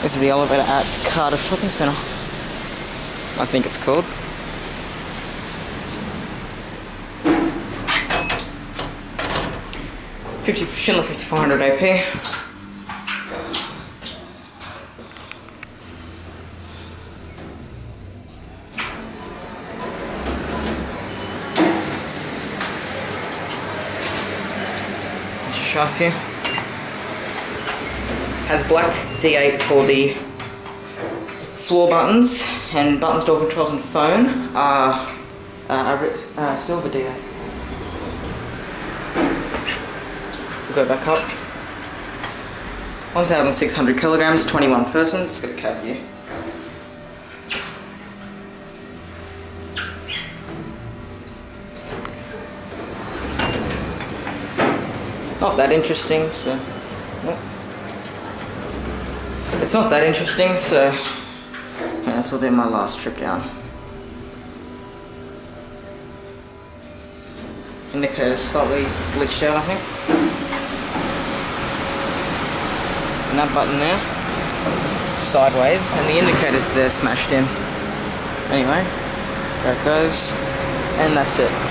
This is the elevator at Cardiff Shopping Centre, I think it's called. Schindler 5400 AP. Shaft view. Has black D8 for the floor buttons, and buttons, door controls and phone are silver D8. We'll go back up. 1,600 kilograms, 21 persons. It's got a cab view. Not that interesting, so... It's not that interesting, so... Yeah, this will be my last trip down. Indicator's slightly glitched out, I think. And that button there, sideways, and the indicator's there smashed in. Anyway, there it goes, and that's it.